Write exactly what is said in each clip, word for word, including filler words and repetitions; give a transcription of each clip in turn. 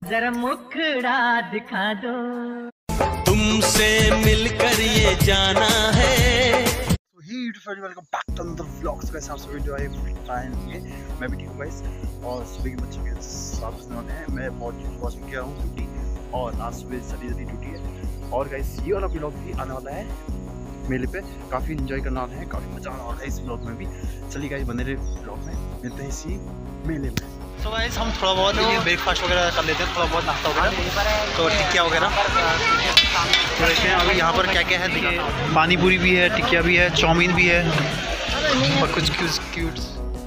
जरा मुखड़ा दिखा दो, तुमसे मिलकर ये जाना है। Welcome back to another vlogs. कैसे आप सभी जो है मैं भी ठीक हूँ गाइस। और सुबह के बच्चे के साथ बजने वाले हैं। मैं बहुत वॉचिंग किया हूँ ड्यूटी और आज सुबह जल्दी जल्दी ड्यूटी है। और गाइस ये वाला व्लॉग भी आने वाला है मेले पे, काफ़ी इंजॉय करने वाले हैं, काफ़ी मजा आने वाला है इस व्लॉग में भी। चलिए गाइस बने रहे व्लॉग में, मिलते हैं इसी मेले में। तो गाइस हम थोड़ा बहुत ब्रेकफास्ट वगैरह कर लेते हैं, थोड़ा बहुत नाश्ता वगैरह, तो टिक्किया वगैरह तो देखते हैं अभी यहाँ पर क्या क्या है। देखिए पानी पूरी भी है, टिक्किया भी है, चाउमीन भी है और कुछ क्यूट क्यूट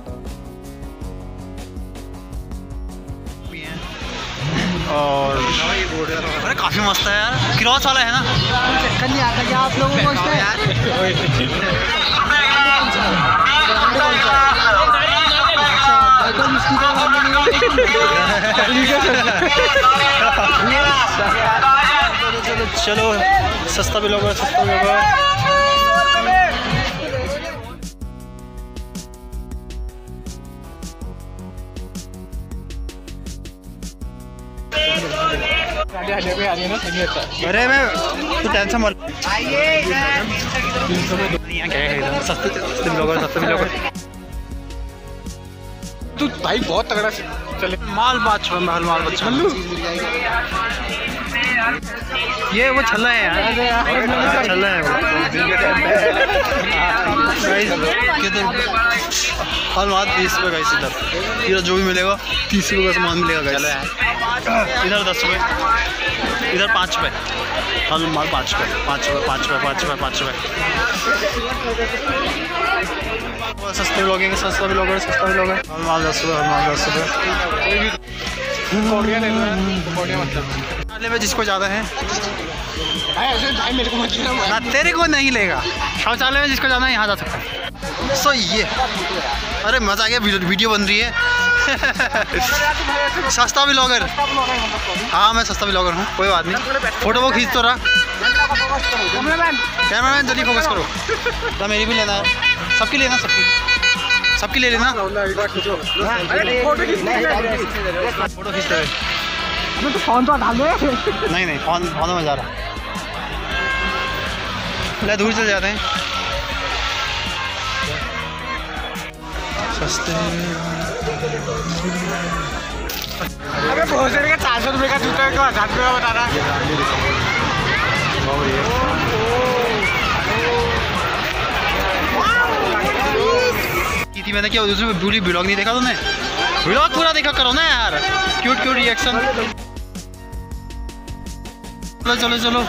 भी हैं। और अरे काफ़ी मस्त है यार, क्रॉस वाला है ना, चक्कर नहीं आता क्या आप लोगों को यार। चलो चलो सस्ता भी लोगे, सस्ता भी लोगे। अरे मैं तो टेंशन मत, सस्ते सस्ते मिलोगे, सस्ते मिलोगे। तू भाई बहुत तगड़ा चले माल बात महल माल बात ये वो छल्ला है यार, छल्ला है वो। हर माल तीस रुपये गाइस, इधर इधर जो भी मिलेगा तीस रुपये का सामान मिलेगा गाइस। इधर दस रुपये, इधर पाँच रुपये, हर माल पाँच रुपये, पाँच रुपये, पाँच रुपये, पाँच रुपये, पाँच रुपये। सस्ते लोग हैं, सस्ता भी लोग हैं, सस्ता भी लोग हैं। हर माल दस रुपये, हर माल दस रुपये। में जिसको ज़्यादा है भाई मेरे को मत ना, तेरे को नहीं लेगा। शौचालय में जिसको जाना है यहाँ जा सकता है। सो ये अरे मज़ा आ गया, वीडियो बन रही है। सस्ता व्लॉगर, हाँ मैं सस्ता व्लॉगर हूँ, कोई बात नहीं। फोटो वो खींच तो रहा, कैमरामैन जल्दी फोकस करो ना, मेरी भी लेना है, सबकी लेना, सबकी सबकी ले लेना। फोटो खींचते हुए तो फोन तो डाल दे। नहीं नहीं फोन फोन में जा रहा, ले दूर चले जाते हैं। सस्ते अबे बहुत सारे का चार सौ रुपये का जूता को हजार रुपये का बता रहा। की थी मैंने, क्या दूसरी पूरी व्लॉग नहीं देखा तुमने? व्लॉग पूरा देखा करो ना यार, क्यूट क्यूट रिएक्शन। चलो चलो चलो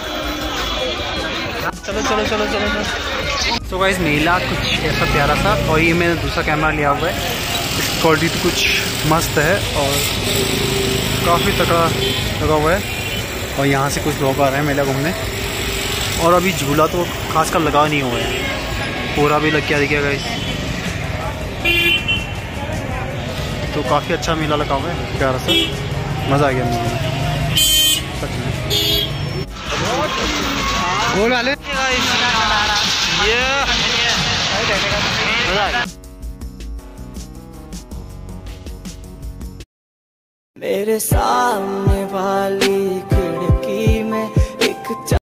चलो चलो चलो चलो। तो गाइस मेला कुछ ऐसा प्यारा सा, और ये मैंने दूसरा कैमरा लिया हुआ है, इसकी क्वालिटी तो कुछ मस्त है और काफ़ी तगड़ा लगा हुआ है। और यहाँ से कुछ लोग आ रहे हैं मेला घूमने, और अभी झूला तो खासकर लगा नहीं हुआ है, पूरा भी लग गया दिखेगा गाइस। तो काफ़ी अच्छा मेला लगा हुआ है, प्यारा सा, मज़ा आ गया मेले में सच में। गोल वाले ये मेरे सामने वाली